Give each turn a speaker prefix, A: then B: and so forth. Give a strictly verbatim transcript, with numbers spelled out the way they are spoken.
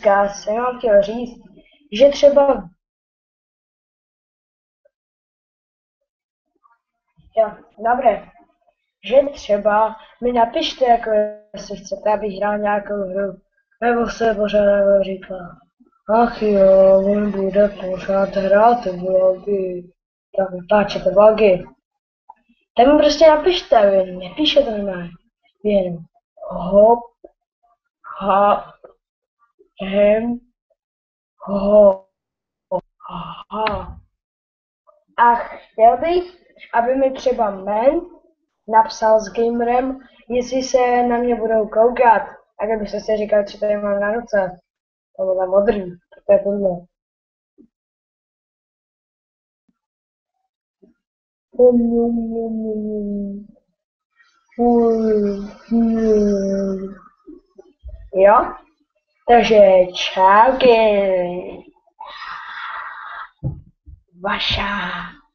A: dneska jsem vám chtěl říct, že třeba... Jo, dobré. Že třeba mi napište, jako jestli chcete, abych hrál nějakou hru. Nebo se pořád říká, ach jo, on bude pořád hrát ty vlogy. Tak vytáčete vlogy. Tak mi prostě napište, vy nepíšete normálně. Jen hop, ha, hem, ho, ha. A chtěl bych, aby mi třeba men napsal s gamerem, jestli se na mě budou koukat. A kdybyste si říkali, co tady mám na ruce. To bylo modrý, to je tohle. Jo? Takže čauky. Vaša.